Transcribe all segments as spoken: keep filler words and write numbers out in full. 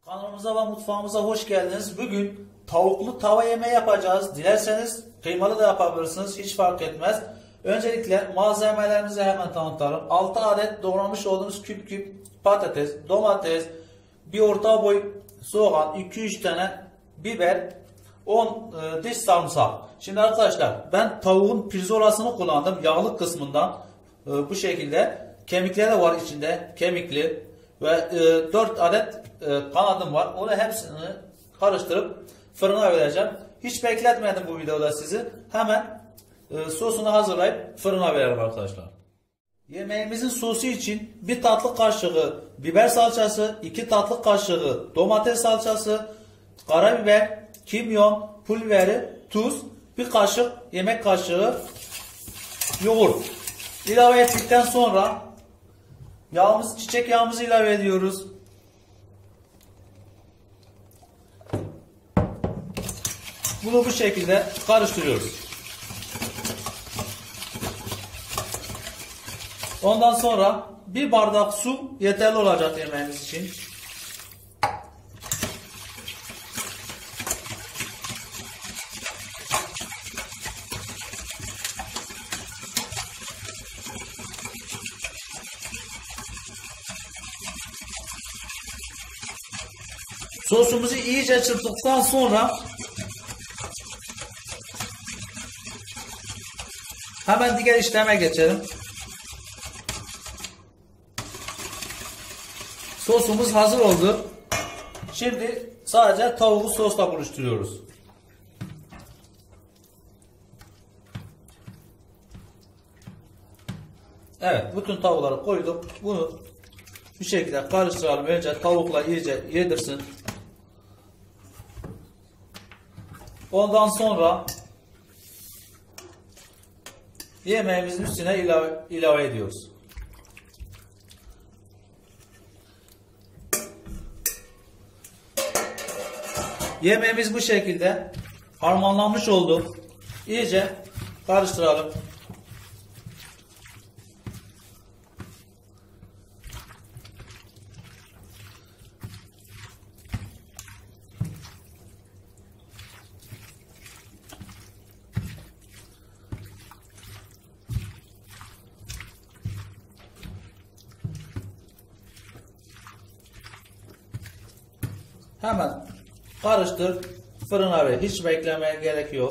Kanalımıza ve mutfağımıza hoş geldiniz. Bugün tavuklu tava yemeği yapacağız. Dilerseniz kıymalı da yapabilirsiniz. Hiç fark etmez. Öncelikle malzemelerimizi hemen tanıtalım. altı adet doğramış olduğumuz küp küp patates, domates, bir orta boy soğan, iki üç tane biber, on e, diş sarımsak. Şimdi arkadaşlar ben tavuğun pirzolasını kullandım. Yağlı kısmından e, bu şekilde. Kemikleri de var içinde. Kemikli. Ve e, dört adet e, kanadım var. Onu hepsini karıştırıp fırına vereceğim. Hiç bekletmedim bu videoda sizi. Hemen e, sosunu hazırlayıp fırına verelim arkadaşlar. Yemeğimizin sosu için bir tatlı kaşığı biber salçası, iki tatlı kaşığı domates salçası, karabiber, kimyon, pul biberi, tuz, bir kaşık yemek kaşığı yoğurt. İlave ettikten sonra yağımız, çiçek yağımızı ilave ediyoruz. Bunu bu şekilde karıştırıyoruz. Ondan sonra bir bardak su yeterli olacak yemeğimiz için. Sosumuzu iyice çırptıktan sonra hemen diğer işleme geçelim. Sosumuz hazır oldu. Şimdi sadece tavuğu sosla buluşturuyoruz. Evet, bütün tavukları koyduk. Bunu bir şekilde karıştıralım. Önce tavukla iyice yedirsin. Ondan sonra yemeğimizin üstüne ilave, ilave ediyoruz. Yemeğimiz bu şekilde harmanlanmış oldu. İyice karıştıralım. Hemen karıştır, fırına ver. Hiç beklemeye gerek yok.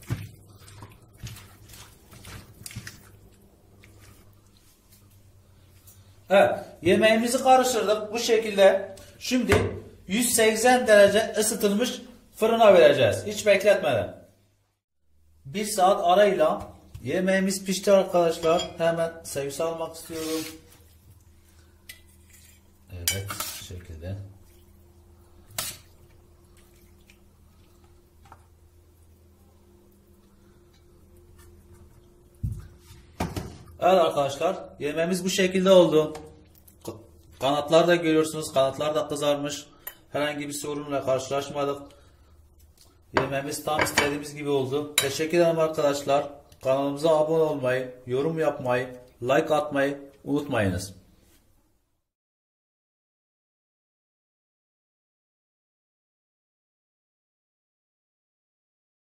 Evet, yemeğimizi karıştırdık bu şekilde. Şimdi yüz seksen derece ısıtılmış fırına vereceğiz. Hiç bekletmeden. Bir saat arayla yemeğimiz pişti arkadaşlar. Hemen servis almak istiyorum. Evet, bu şekilde. Evet arkadaşlar, yemeğimiz bu şekilde oldu. Kanatlar da görüyorsunuz, kanatlar da kızarmış. Herhangi bir sorunla karşılaşmadık. Yemeğimiz tam istediğimiz gibi oldu. Teşekkür ederim arkadaşlar. Kanalımıza abone olmayı, yorum yapmayı, like atmayı unutmayınız.